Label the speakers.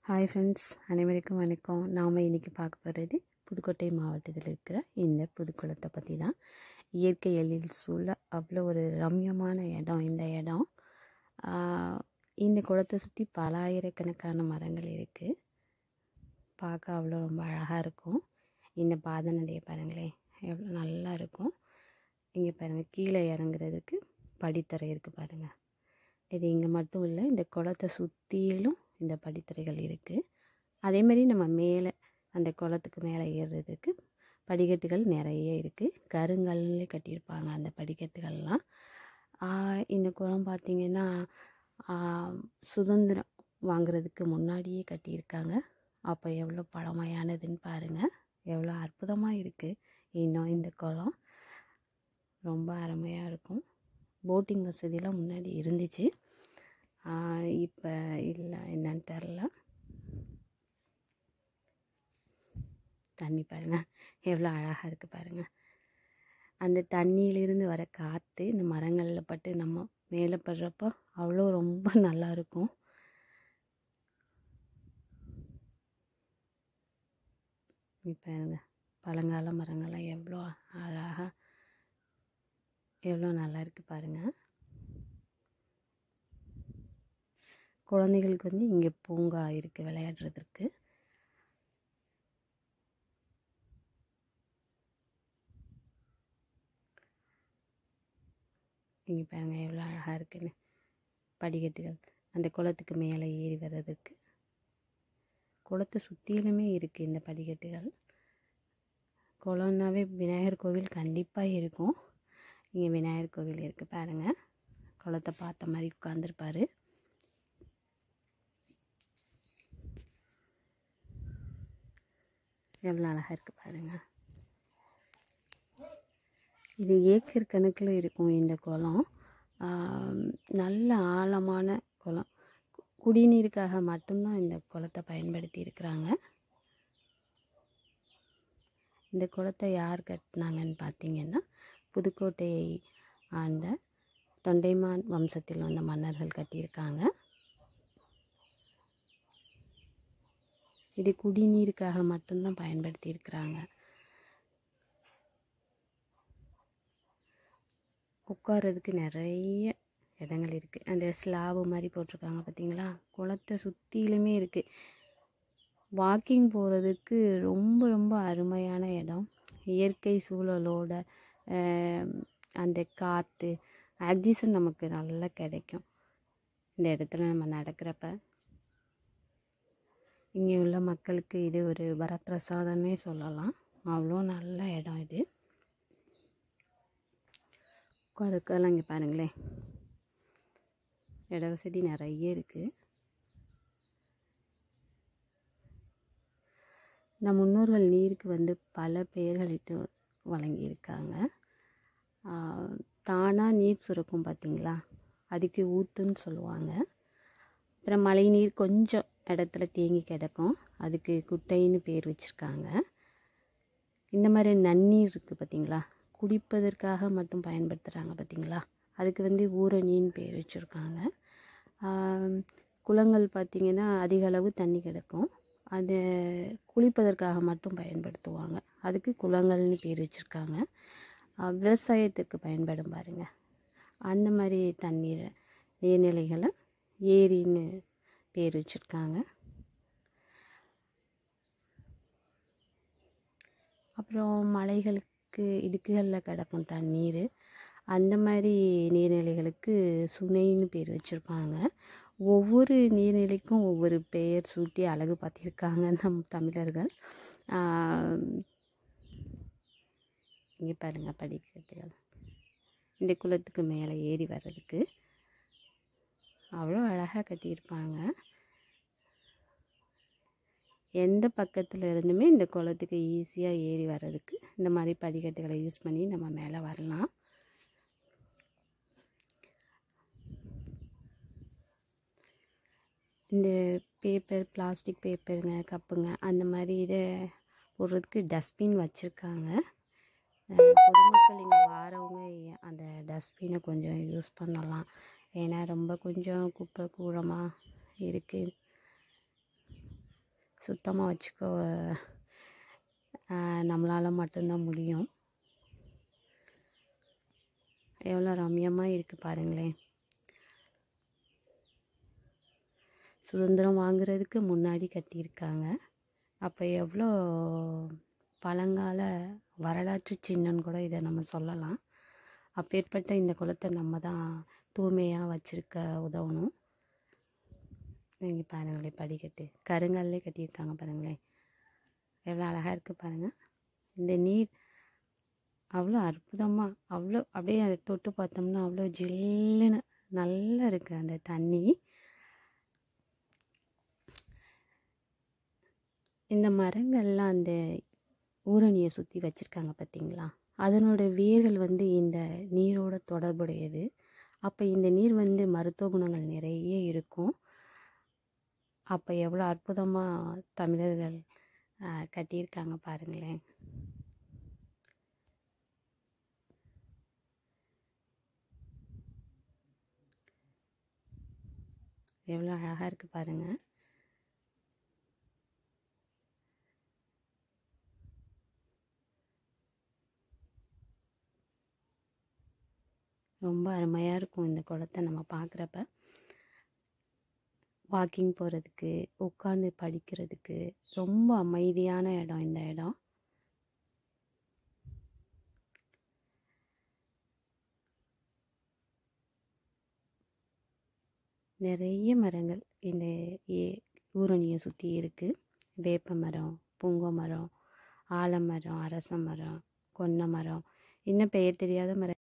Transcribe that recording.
Speaker 1: Hi friends, அனைவருக்கும் வணக்கம். நாம் இன்றைக்கி பார்க்க போகிறது புதுக்கோட்டை மாவட்டத்தில் இருக்கிற இந்த புதுக்குளத்தை பற்றி தான். இயற்கை எழில் சூழ அவ்வளோ ஒரு ரம்யமான இடம் இந்த இடம். இந்த குளத்தை சுற்றி பல ஆயிரக்கணக்கான மரங்கள் இருக்குது. பார்க்க அவ்வளோ ரொம்ப அழகாக இருக்கும். இந்த பாதை நடையை பாருங்களேன், எவ்வளோ நல்லா இருக்கும். இங்கே பாருங்கள், கீழே இறங்குறதுக்கு படித்தரை இருக்குது பாருங்கள். இது இங்கே மட்டும் இல்லை, இந்த குளத்தை சுற்றிலும் இந்த படித்துறைகள் இருக்குது. அதேமாதிரி நம்ம மேலே அந்த குளத்துக்கு மேலே ஏறுறதுக்கு படிக்கட்டுகள் நிறைய இருக்குது. கருங்கல்லே கட்டியிருப்பாங்க அந்த படிக்கட்டுகள்லாம். இந்த குளம் பார்த்திங்கன்னா சுதந்திரம் வாங்கிறதுக்கு முன்னாடியே கட்டியிருக்காங்க. அப்போ எவ்வளோ பழமையானதுன்னு பாருங்கள், எவ்வளோ அற்புதமாக இருக்குது. இன்னும் இந்த குளம் ரொம்ப அருமையாக இருக்கும். போட்டிங் வசதியெலாம் முன்னாடி இருந்துச்சு, இப்போ இல்லை, என்னன்னு தெரில. தண்ணி பாருங்கள் எவ்வளோ அழகாக இருக்குது பாருங்கள். அந்த தண்ணியிலிருந்து வர காற்று இந்த மரங்களில் பட்டு நம்ம மேலே படுறப்போ அவ்வளோ ரொம்ப நல்லா இருக்கும். பாருங்க, பழங்கால மரங்கள்லாம் எவ்வளோ அழகாக எவ்வளோ நல்லா இருக்குது பாருங்கள். குழந்தைகளுக்கு இங்கே பூங்கா இருக்குது விளையாடுறதுக்கு. இங்கே பாருங்கள் எவ்வளோ அழகாக இருக்குன்னு படிக்கட்டுகள். அந்த குளத்துக்கு மேலே ஏறி வர்றதுக்கு குளத்தை சுற்றிலுமே இருக்குது இந்த படிக்கட்டுகள். குளம்னாவே விநாயகர் கோவில் கண்டிப்பாக இருக்கும். இங்கே விநாயகர் கோவில் இருக்குது பாருங்கள். குளத்தை பார்த்த மாதிரி உட்காந்துருப்பார். எவ்வளோ அழகாக இருக்குது பாருங்கள். இது ஏக்கர் கணக்கில் இருக்கும் இந்த குளம். நல்ல ஆழமான குளம். குடிநீருக்காக மட்டும்தான் இந்த குளத்தை பயன்படுத்தி இருக்கிறாங்க. இந்த குளத்தை யார் கட்டினாங்கன்னு பார்த்தீங்கன்னா, புதுக்கோட்டையை ஆண்ட தொண்டைமான் வம்சத்தில் வந்த மன்னர்கள் கட்டியிருக்காங்க. இது குடிநீருக்காக மட்டும்தான் பயன்படுத்தி இருக்கிறாங்க. உட்கார்றதுக்கு நிறைய இடங்கள் இருக்குது. அந்த ஸ்லாபு மாதிரி போட்டிருக்காங்க பார்த்தீங்களா, குளத்தை சுற்றிலுமே இருக்குது. வாக்கிங் போகிறதுக்கு ரொம்ப ரொம்ப அருமையான இடம். இயற்கை சூழலோட அந்த காற்று ஆக்சிஜன் நமக்கு நல்லா கிடைக்கும் இந்த இடத்துல நம்ம நடக்கிறப்ப. இங்கே உள்ள மக்களுக்கு இது ஒரு வரப்பிரசாதமே சொல்லலாம். அவ்வளோ நல்ல இடம் இது. உட்காருக்கெல்லாம் இங்கே பாருங்களேன், இட வசதி நிறைய இருக்குது. நம் முன்னோர்கள் நீருக்கு பல பெயர்களிட்டு வழங்கியிருக்காங்க. தானாக நீர் சுரக்கும் பார்த்திங்களா, அதுக்கு ஊத்துன்னு சொல்லுவாங்க. அப்புறம் மழை நீர் கொஞ்சம் இடத்துல தேங்கி கிடக்கும், அதுக்கு குட்டைன்னு பேர் வச்சுருக்காங்க. இந்த மாதிரி நன்னீர் இருக்குது பார்த்திங்களா, குடிப்பதற்காக மட்டும் பயன்படுத்துகிறாங்க பார்த்திங்களா, அதுக்கு ஊரணின்னு பேர் வச்சுருக்காங்க. குளங்கள் பார்த்திங்கன்னா அதிக அளவு தண்ணி கிடக்கும், அதை குளிப்பதற்காக மட்டும் பயன்படுத்துவாங்க, அதுக்கு குளங்கள்னு பேர் வச்சுருக்காங்க. விவசாயத்துக்கு பயன்படும் பாருங்கள், அந்த மாதிரி தண்ணீரை நீர்நிலைகளை ஏரின்னு பேர் வச்சுருக்காங்க. அப்புறம் மலைகளுக்கு இடுக்குகளில் கிடக்கும் தண்ணீர், அந்த மாதிரி நீர்நிலைகளுக்கு சுனைன்னு பேர் வச்சுருப்பாங்க. ஒவ்வொரு நீர்நிலைக்கும் ஒவ்வொரு பெயர் சூட்டி அழகு பார்த்திருக்காங்க நம் தமிழர்கள். இங்கே பாருங்கள் படிக்கட்டுகள். இந்த குளத்துக்கு மேலே ஏறி வர்றதுக்கு அவ்வளோ அழகாக கட்டியிருப்பாங்க. எந்த பக்கத்தில் இருந்துமே இந்த குளத்துக்கு ஈஸியாக ஏறி வர்றதுக்கு இந்த மாதிரி படிக்கட்டுகளை யூஸ் பண்ணி நம்ம மேலே வரலாம். இந்த பேப்பர், பிளாஸ்டிக் பேப்பருங்க, கப்புங்க, அந்த மாதிரி இதை போடுறதுக்கு டஸ்ட்பின் வச்சுருக்காங்க. பொதுமக்கள் இங்கே வாரவங்க அந்த டஸ்ட்பினை கொஞ்சம் யூஸ் பண்ணலாம். ஏன்னா ரொம்ப கொஞ்சம் குப்பை கூடமாக இருக்குது. சுத்தமாக வச்சுக்க நம்மளால் மட்டும்தான் முடியும். எவ்வளோ ரம்யமாக இருக்குது பாருங்களேன். சுதந்திரம் வாங்குறதுக்கு முன்னாடி கட்டியிருக்காங்க. அப்போ எவ்வளோ பழங்கால வரலாற்று சின்னன்னு கூட இதை நம்ம சொல்லலாம். அப்பேற்பட்ட இந்த குளத்தை நம்ம தான் தூய்மையாக வச்சுருக்க உதவணும். நீங்கள் பாருங்களேன், படிக்கட்டு கருங்கல்லே கட்டியிருக்காங்க பாருங்களேன், எவ்வளோ அழகாக இருக்குது பாருங்கள். இந்த நீர் அவ்வளோ அற்புதமாக, அவ்வளோ அப்படியே அதை தொட்டு பார்த்தோம்னா அவ்வளோ ஜில்லுன்னு நல்லா இருக்குது அந்த தண்ணி. இந்த மரங்கள்லாம் அந்த ஊரணியை சுற்றி வச்சுருக்காங்க பார்த்தீங்களா, அதனோட வேர்கள் இந்த நீரோட தொடர்புடையது. அப்போ இந்த நீர் மருத்துவ குணங்கள் நிறைய இருக்கும். அப்போ எவ்வளோ அற்புதமாக தமிழர்கள் கட்டியிருக்காங்க பாருங்களேன். எவ்வளோ அழகாக இருக்குது பாருங்கள். ரொம்ப அருமையாக இருக்கும் இந்த குளத்தை நம்ம பார்க்குறப்ப. வாக்கிங் போகிறதுக்கு, உட்காந்து படிக்கிறதுக்கு ரொம்ப அமைதியான இடம் இந்த இடம். நிறைய மரங்கள் இந்த ஊரணியை சுற்றி இருக்குது. வேப்ப மரம், புங்க மரம், ஆலமரம், அரச மரம், கொன்னை மரம், இன்னும் பெயர் தெரியாத மரம்